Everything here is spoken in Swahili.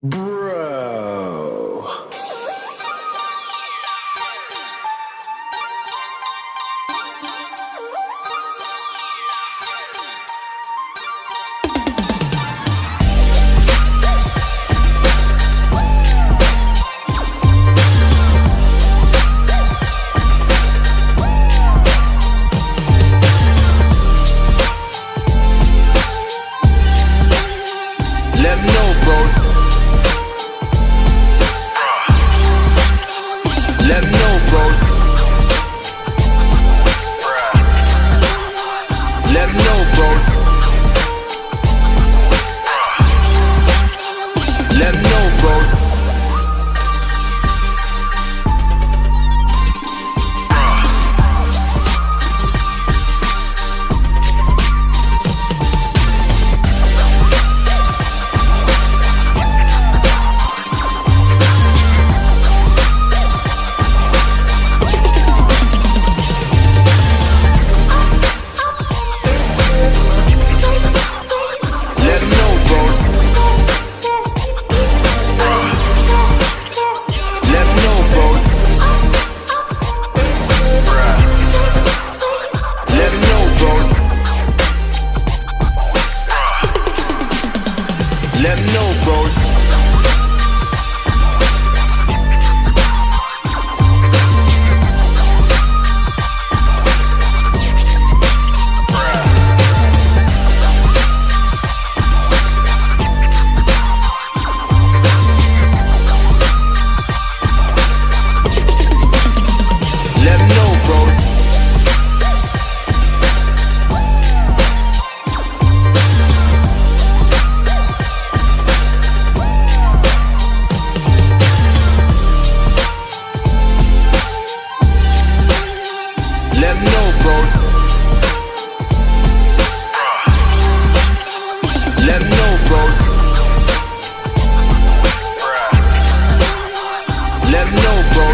Bro. Let me know, bro. Let me know, bro. Let me know, bro. Let me know, bro. Let me know, bro. Let me know, bro. Let me know, bro. Let me know, bro. Let me know, bro.